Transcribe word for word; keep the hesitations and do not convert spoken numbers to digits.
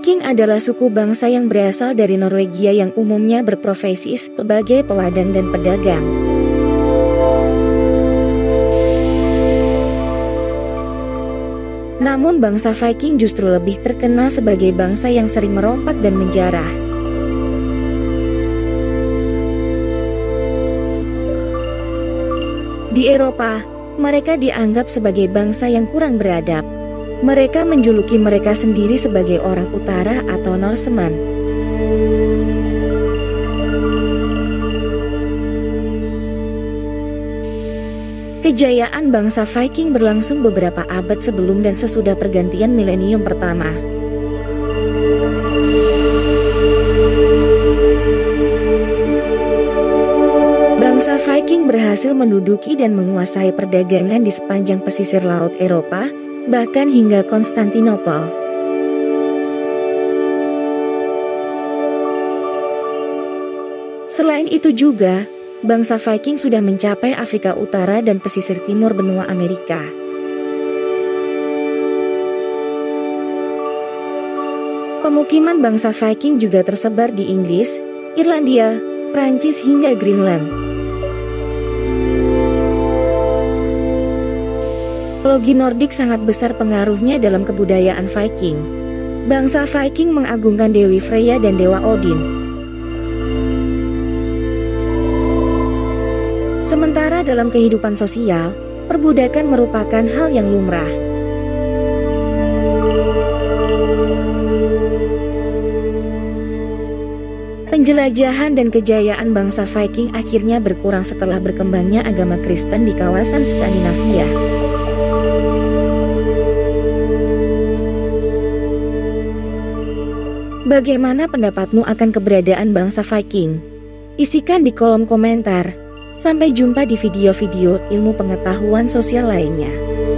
Viking adalah suku bangsa yang berasal dari Norwegia yang umumnya berprofesi sebagai peladang dan pedagang. Namun bangsa Viking justru lebih terkenal sebagai bangsa yang sering merompak dan menjarah. Di Eropa, mereka dianggap sebagai bangsa yang kurang beradab. Mereka menjuluki mereka sendiri sebagai orang utara atau Norseman. Kejayaan bangsa Viking berlangsung beberapa abad sebelum dan sesudah pergantian milenium pertama. Bangsa Viking berhasil menduduki dan menguasai perdagangan di sepanjang pesisir laut Eropa, bahkan hingga Konstantinopel. Selain itu juga, bangsa Viking sudah mencapai Afrika Utara dan pesisir timur benua Amerika. Pemukiman bangsa Viking juga tersebar di Inggris, Irlandia, Prancis hingga Greenland. Mitologi Nordik sangat besar pengaruhnya dalam kebudayaan Viking. Bangsa Viking mengagungkan Dewi Freya dan Dewa Odin. Sementara dalam kehidupan sosial, perbudakan merupakan hal yang lumrah. Penjelajahan dan kejayaan bangsa Viking akhirnya berkurang setelah berkembangnya agama Kristen di kawasan Skandinavia. Bagaimana pendapatmu akan keberadaan bangsa Viking? Isikan di kolom komentar. Sampai jumpa di video-video ilmu pengetahuan sosial lainnya.